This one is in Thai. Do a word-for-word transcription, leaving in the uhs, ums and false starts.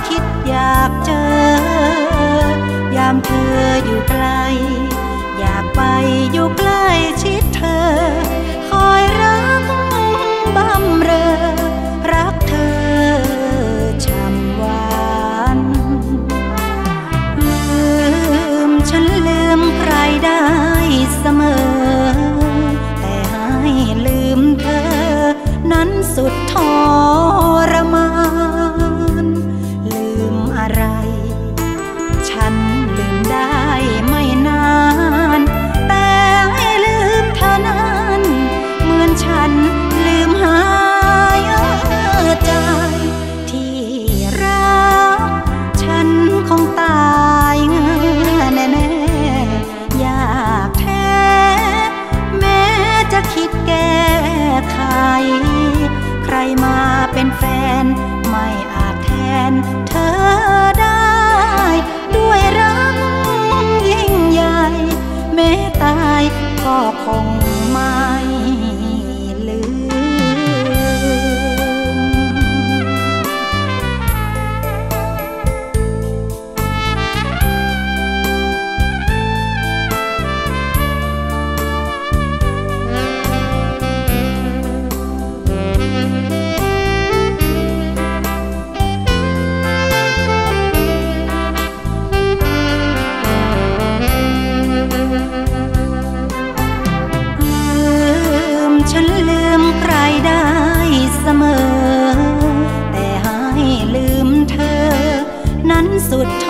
คิดอยากเจอยามเธออยู่ไกลอยากไปอยู่ใกล้ชิดเธอคอยรักบำเรอรักเธอช่ำหวานลืมฉันลืมใครได้เสมอแต่ให้ลืมเธอนั้นสุดทรมานลืมอะไรฉันลืมได้ไม่นานแต่ให้ลืมเธอนั้นเหมือนฉันลืมหายใจที่รักฉันคงตายแน่ๆอยากแท้แม้จะคิดแก้ไขใครมาเป็นแฟนไม่อาจแทนเธอได้ด้วยรักยิ่งใหญ่แม้ตายก็คงไม่ลืมฉันลืมใครได้เสมอแต่ให้ลืมเธอนั้นสุดท